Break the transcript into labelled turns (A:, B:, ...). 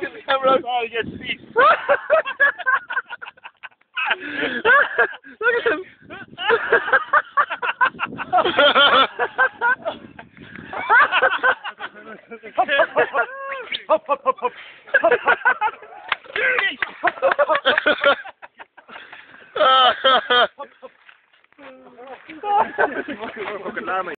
A: at the camera.
B: Oh, he gets feet.
A: Look at him.
B: Hop, hop, hop, hop. Fucking llama.